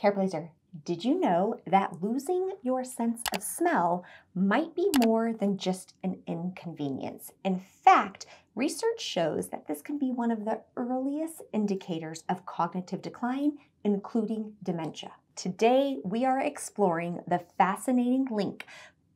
Careblazer, did you know that losing your sense of smell might be more than just an inconvenience? In fact, research shows that this can be one of the earliest indicators of cognitive decline, including dementia. Today, we are exploring the fascinating link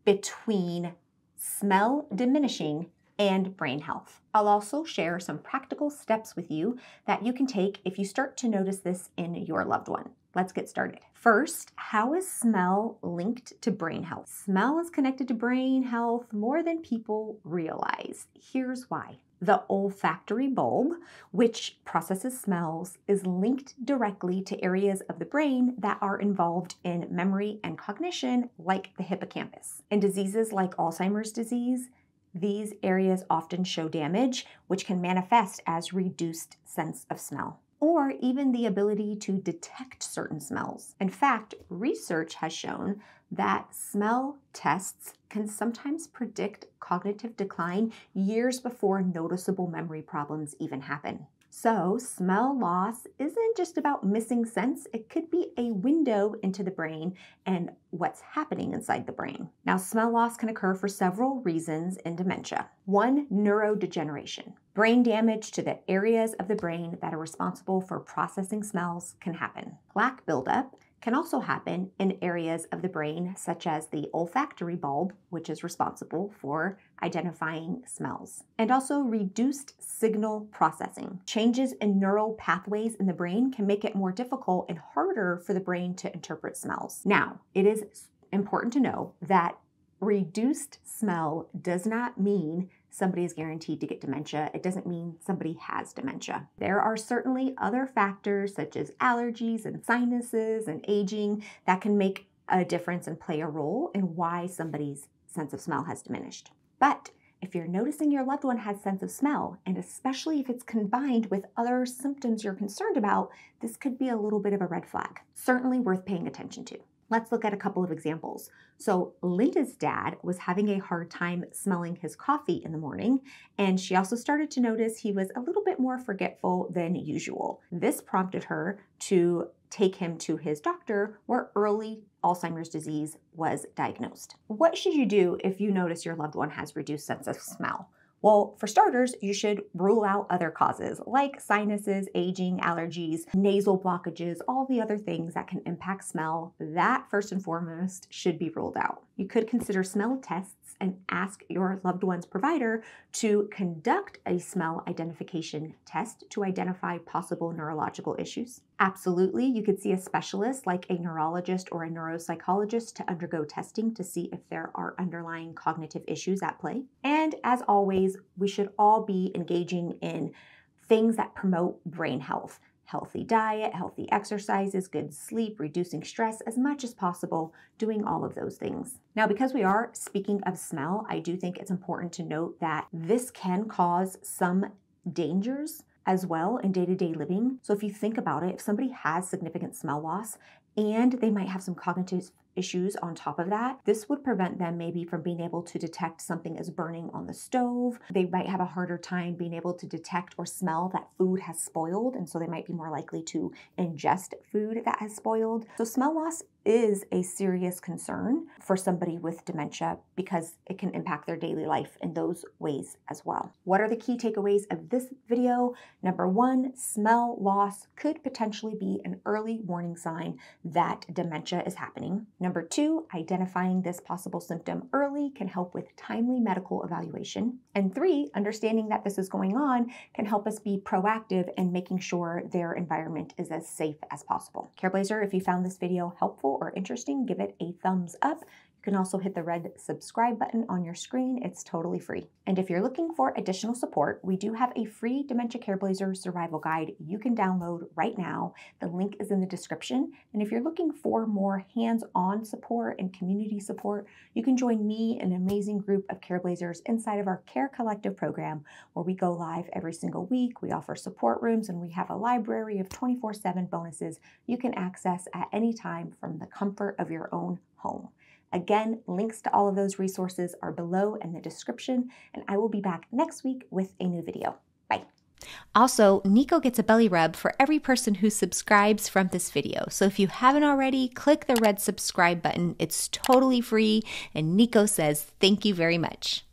between smell diminishing and brain health. I'll also share some practical steps with you that you can take if you start to notice this in your loved one. Let's get started. First, how is smell linked to brain health? Smell is connected to brain health more than people realize. Here's why. The olfactory bulb, which processes smells, is linked directly to areas of the brain that are involved in memory and cognition, like the hippocampus. In diseases like Alzheimer's disease, these areas often show damage, which can manifest as reduced sense of smell, or even the ability to detect certain smells. In fact, research has shown that smell tests can sometimes predict cognitive decline years before noticeable memory problems even happen. So, smell loss isn't just about missing sense, it could be a window into the brain and what's happening inside the brain. Now, smell loss can occur for several reasons in dementia. One, neurodegeneration. Brain damage to the areas of the brain that are responsible for processing smells can happen. Plaque buildup can also happen in areas of the brain such as the olfactory bulb, which is responsible for identifying smells, and also reduced signal processing. Changes in neural pathways in the brain can make it more difficult and harder for the brain to interpret smells. Now, it is important to know that reduced smell does not mean somebody is guaranteed to get dementia. It doesn't mean somebody has dementia. There are certainly other factors such as allergies and sinuses and aging that can make a difference and play a role in why somebody's sense of smell has diminished. But if you're noticing your loved one has sense of smell, and especially if it's combined with other symptoms you're concerned about, this could be a little bit of a red flag. Certainly worth paying attention to. Let's look at a couple of examples. So Linda's dad was having a hard time smelling his coffee in the morning, and she also started to notice he was a little bit more forgetful than usual. This prompted her to take him to his doctor where early Alzheimer's disease was diagnosed. What should you do if you notice your loved one has reduced sense of smell? Well, for starters, you should rule out other causes like sinuses, aging, allergies, nasal blockages, all the other things that can impact smell. That, first and foremost, should be ruled out. You could consider smell tests and ask your loved one's provider to conduct a smell identification test to identify possible neurological issues. Absolutely, you could see a specialist like a neurologist or a neuropsychologist to undergo testing to see if there are underlying cognitive issues at play. And as always, we should all be engaging in things that promote brain health. Healthy diet, healthy exercises, good sleep, reducing stress as much as possible, doing all of those things. Now, because we are speaking of smell, I do think it's important to note that this can cause some dangers as well in day-to-day living. So if you think about it, if somebody has significant smell loss and they might have some cognitive issues on top of that, this would prevent them maybe from being able to detect something is burning on the stove. They might have a harder time being able to detect or smell that food has spoiled, and so they might be more likely to ingest food that has spoiled. So smell loss is a serious concern for somebody with dementia because it can impact their daily life in those ways as well. What are the key takeaways of this video? Number one, smell loss could potentially be an early warning sign that dementia is happening. Number two, identifying this possible symptom early can help with timely medical evaluation. And three, understanding that this is going on can help us be proactive in making sure their environment is as safe as possible. Careblazer, if you found this video helpful or interesting, give it a thumbs up. You can also hit the red subscribe button on your screen. It's totally free. And if you're looking for additional support, we do have a free Dementia Careblazer survival guide you can download right now. The link is in the description. And if you're looking for more hands-on support and community support, you can join me and an amazing group of Careblazers inside of our Care Collective program, where we go live every single week. We offer support rooms, and we have a library of 24/7 bonuses you can access at any time from the comfort of your own home. Again, links to all of those resources are below in the description, and I will be back next week with a new video. Bye. Also, Nico gets a belly rub for every person who subscribes from this video. So if you haven't already, click the red subscribe button. It's totally free, and Nico says thank you very much.